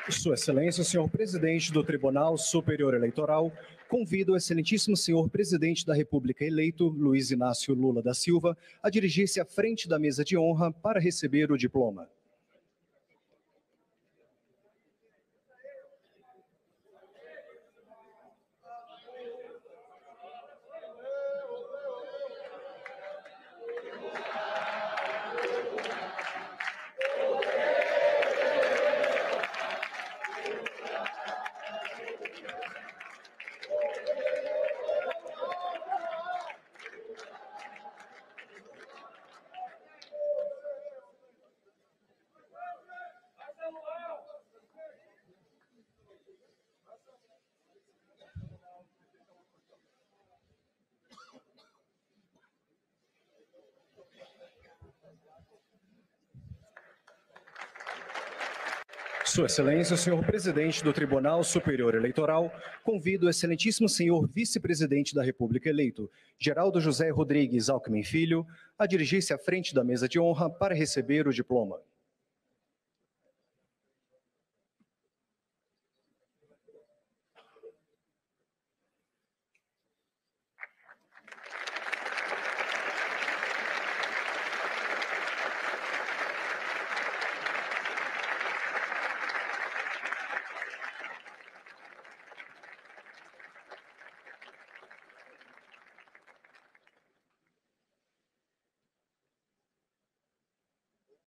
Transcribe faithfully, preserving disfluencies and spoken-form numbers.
Sua Excelência, o senhor presidente do Tribunal Superior Eleitoral, convido o excelentíssimo senhor presidente da República eleito, Luiz Inácio Lula da Silva, a dirigir-se à frente da mesa de honra para receber o diploma. Sua Excelência, o senhor presidente do Tribunal Superior Eleitoral, convido o excelentíssimo senhor vice-presidente da República eleito, Geraldo José Rodrigues Alckmin Filho, a dirigir-se à frente da mesa de honra para receber o diploma.